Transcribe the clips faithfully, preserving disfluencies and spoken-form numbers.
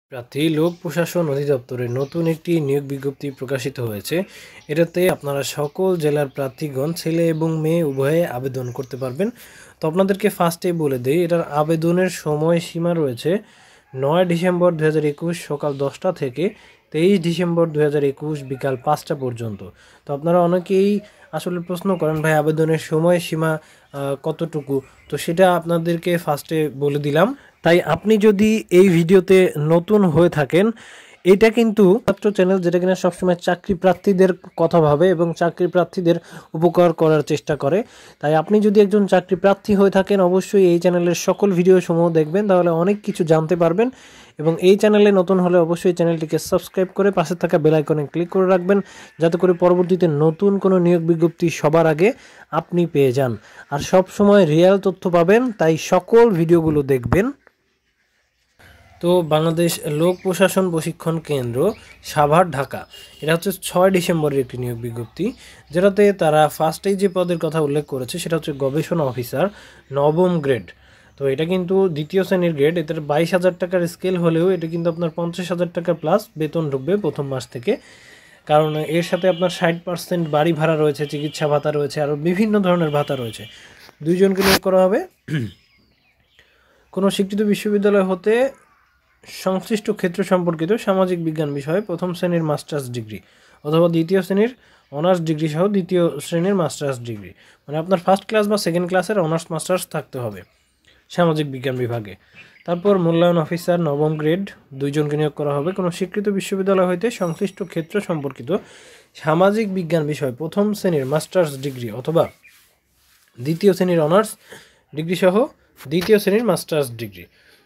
প্রার্থী লোক প্রশাসন অধিদপ্তরে নতুন একটি নিয়োগ বিজ্ঞপ্তি প্রকাশিত হয়েছে। এটাতে আপনারা সকল জেলার প্রার্থীগণ ছেলে এবং মেয়ে উভয়ে আবেদন করতে পারবেন। তো আপনাদেরকে ফার্স্টে বলে দেই, এটার আবেদনের সময়সীমা রয়েছে নয় ডিসেম্বর দু হাজার একুশ সকাল দশটা থেকে তেইশ ডিসেম্বর দু হাজার একুশ বিকাল পাঁচটা পর্যন্ত। তো আপনারা অনেকেই আসলে প্রশ্ন করেন, ভাই আবেদনের সময়সীমা কতটুকু, তো সেটা আপনাদেরকে ফার্স্টে বলে দিলাম। তাই আপনি যদি এই ভিডিওতে নতুন হয়ে থাকেন, এটা কিন্তু মাত্র চ্যানেল যেটা কিনা সবসময় চাকরি প্রার্থীদের কথা ভাবে এবং চাকরি প্রার্থীদের উপকার করার চেষ্টা করে। তাই আপনি যদি একজন চাকরি প্রার্থী হয়ে থাকেন, অবশ্যই এই চ্যানেলের সকল ভিডিও সমূহ দেখবেন, তাহলে অনেক কিছু জানতে পারবেন। এবং এই চ্যানেলে নতুন হলে অবশ্যই চ্যানেলটিকে সাবস্ক্রাইব করে পাশে থাকা বেল আইকনে ক্লিক করে রাখবেন, যাতে করে পরবর্তীতে নতুন কোনো নিয়োগ বিজ্ঞপ্তি সবার আগে আপনি পেয়ে যান। আর সব সময় রিয়েল তথ্য পাবেন, তাই সকল ভিডিওগুলো দেখবেন। তো বাংলাদেশ লোক প্রশাসন প্রশিক্ষণ কেন্দ্র সাভার ঢাকা, এটা হচ্ছে ছয় ডিসেম্বরের একটি নিয়োগ বিজ্ঞপ্তি, যেটাতে তারা ফার্স্টেই যে পদের কথা উল্লেখ করেছে সেটা হচ্ছে গবেষণা অফিসার নবম গ্রেড। তো এটা কিন্তু দ্বিতীয় শ্রেণীর গ্রেড। এটার বাইশ হাজার টাকার স্কেল হলেও এটা কিন্তু আপনার পঞ্চাশ হাজার টাকা প্লাস বেতন ঢুকবে প্রথম মাস থেকে, কারণ এর সাথে আপনার ষাট পার্সেন্ট বাড়ি ভাড়া রয়েছে, চিকিৎসা ভাতা রয়েছে, আরও বিভিন্ন ধরনের ভাতা রয়েছে। দুইজনকে নিয়োগ করা হবে। কোনো স্বীকৃত বিশ্ববিদ্যালয় হতে সংশ্লিষ্ট ক্ষেত্র সম্পর্কিত সামাজিক বিজ্ঞান বিষয়ে প্রথম শ্রেণীর মাস্টার্স ডিগ্রি অথবা দ্বিতীয় শ্রেণীর অনার্স ডিগ্রি সহ দ্বিতীয় শ্রেণীর মাস্টার্স ডিগ্রি, মানে আপনার ফার্স্ট ক্লাস বা সেকেন্ড ক্লাসের অনার্স মাস্টার্স থাকতে হবে সামাজিক বিজ্ঞান বিভাগে। তারপর মূল্যায়ন অফিসার নবম গ্রেড, দুইজনকে নিয়োগ করা হবে। কোনো স্বীকৃত বিশ্ববিদ্যালয় হইতে সংশ্লিষ্ট ক্ষেত্র সম্পর্কিত সামাজিক বিজ্ঞান বিষয়ে প্রথম শ্রেণীর মাস্টার্স ডিগ্রি অথবা দ্বিতীয় শ্রেণীর অনার্স ডিগ্রি সহ দ্বিতীয় শ্রেণীর মাস্টার্স ডিগ্রি,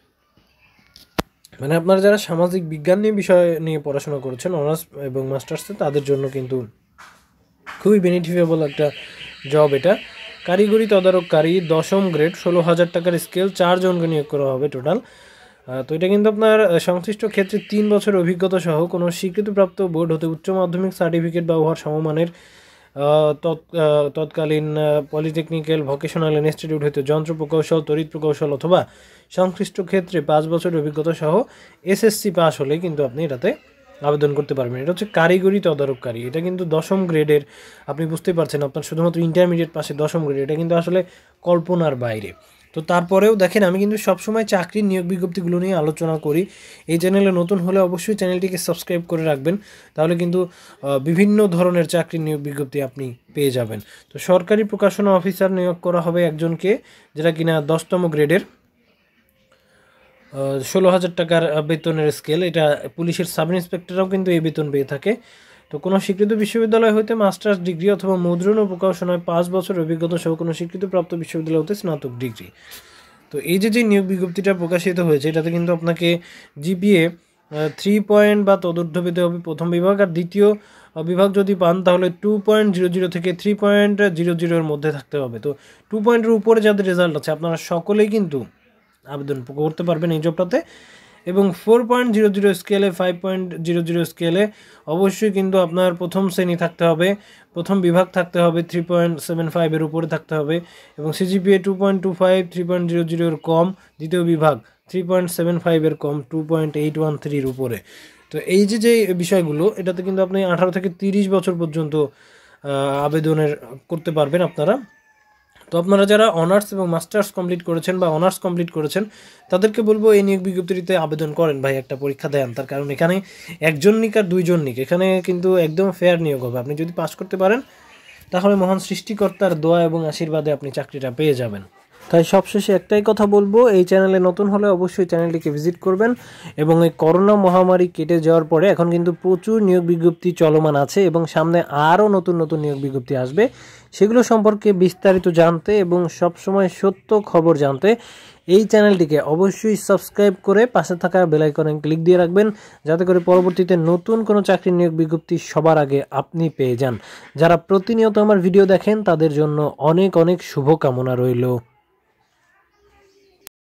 মানে আপনারা যারা সামাজিক বিজ্ঞান নিয়ে বিষয় নিয়ে পড়াশোনা করেছেন অনার্স এবং মাস্টার্সে, তাদের জন্য কিন্তু খুবই বেনিফিটেবল একটা জব এটা। কারিগরি তদারককারী দশম গ্রেড, ষোলো হাজার টাকার স্কেল, চারজনকে নিয়োগ করা হবে টোটাল। তো এটা কিন্তু আপনার সংশ্লিষ্ট ক্ষেত্রে তিন বছর অভিজ্ঞতা সহ কোনো স্বীকৃতিপ্রাপ্ত বোর্ড হতে উচ্চ মাধ্যমিক সার্টিফিকেট বা উহার সমমানের তৎকালীন পলিটেকনিক্যাল ভোকেশনাল ইনস্টিটিউট হইতে যন্ত্র প্রকৌশল, তড়িৎ প্রকৌশল অথবা সংশ্লিষ্ট ক্ষেত্রে পাঁচ বছরের অভিজ্ঞতা সহ এসএসসি পাস হলে কিন্তু আপনি এটাতে আবেদন করতে পারবেন। এটা হচ্ছে কারিগরি তদারককারী, এটা কিন্তু দশম গ্রেডের। আপনি বুঝতেই পারছেন, আপনার শুধুমাত্র ইন্টারমিডিয়েট পাশে দশম গ্রেড, এটা কিন্তু আসলে কল্পনার বাইরে। তো তারপরেও দেখেন, আমি কিন্তু সবসময় চাকরির নিয়োগ বিজ্ঞপ্তিগুলো নিয়ে আলোচনা করি। এই চ্যানেলে নতুন হলে অবশ্যই চ্যানেলটিকে সাবস্ক্রাইব করে রাখবেন, তাহলে কিন্তু বিভিন্ন ধরনের চাকরির নিয়োগ বিজ্ঞপ্তি আপনি পেয়ে যাবেন। তো সরকারি প্রকাশনা অফিসার নিয়োগ করা হবে একজনকে, যেটা কিনা দশতম গ্রেডের, ষোলো হাজার টাকার বেতনের স্কেল। এটা পুলিশের সাব ইন্সপেক্টররাও কিন্তু এই বেতন পেয়ে থাকে। তো কোনো স্বীকৃত বিশ্ববিদ্যালয় হইতে মাস্টার্স ডিগ্রি অথবা মুদ্রণ ও প্রকাশনায় পাঁচ বছর অভিজ্ঞতা সহ কোনো স্বীকৃতিপ্রাপ্ত বিশ্ববিদ্যালয় হতে স্নাতক ডিগ্রি। তো এই যে যে নিয়োগ বিজ্ঞপ্তিটা প্রকাশিত হয়েছে, এটাতে কিন্তু আপনাকে জিপিএ থ্রি পয়েন্ট বা তদূর্ধ্ব পেতে হবে প্রথম বিভাগ, আর দ্বিতীয় বিভাগ যদি পান তাহলে টু পয়েন্ট জিরো জিরো থেকে থ্রি পয়েন্ট জিরো জিরোর মধ্যে থাকতে হবে। তো টু পয়েন্টের উপরে যাদের রেজাল্ট আছে, আপনারা সকলেই কিন্তু আবেদন করতে পারবেন এই জবটাতে। এবং ফোর পয়েন্ট জিরো জিরো স্কেলে, ফাইভ পয়েন্ট জিরো জিরো স্কেলে অবশ্যই কিন্তু আপনার প্রথম শ্রেণী থাকতে হবে, প্রথম বিভাগ থাকতে হবে, থ্রি পয়েন্ট সেভেন ফাইভের উপরে থাকতে হবে, এবং CGPA two point two five, three point zero জিরোর কম, দ্বিতীয় বিভাগ থ্রি পয়েন্ট সেভেন ফাইভের কম, টু পয়েন্ট এইট ওয়ান থ্রির উপরে। তো এই যে যে বিষয়গুলো, এটাতে কিন্তু আপনি আঠারো থেকে তিরিশ বছর পর্যন্ত আবেদনের করতে পারবেন আপনারা। তো আপনারা যারা অনার্স এবং মাস্টার্স কমপ্লিট করেছেন বা অনার্স কমপ্লিট করেছেন, তাদেরকে বলবো এই নিয়োগ বিজ্ঞপ্তিতে আবেদন করেন ভাই, একটা পরীক্ষা দেন। তার কারণ এখানে একজন নিক আর দুইজন নিক, এখানে কিন্তু একদম ফেয়ার নিয়োগ হবে। আপনি যদি পাস করতে পারেন, তাহলে মহান সৃষ্টিকর্তার দোয়া এবং আশীর্বাদে আপনি চাকরিটা পেয়ে যাবেন। তাই সবশেষে একটাই কথা বলবো, এই চ্যানেলে নতুন হলে অবশ্যই চ্যানেলটিকে ভিজিট করবেন। এবং এই করোনা মহামারী কেটে যাওয়ার পরে এখন কিন্তু প্রচুর নিয়োগ বিজ্ঞপ্তি চলমান আছে এবং সামনে আরও নতুন নতুন নিয়োগ বিজ্ঞপ্তি আসবে। সেগুলো সম্পর্কে বিস্তারিত জানতে এবং সবসময় সত্য খবর জানতে এই চ্যানেলটিকে অবশ্যই সাবস্ক্রাইব করে পাশে থাকা বেল আইকনে ক্লিক দিয়ে রাখবেন, যাতে করে পরবর্তীতে নতুন কোনো চাকরির নিয়োগ বিজ্ঞপ্তি সবার আগে আপনি পেয়ে যান। যারা প্রতিনিয়ত আমার ভিডিও দেখেন, তাদের জন্য অনেক অনেক শুভকামনা রইল।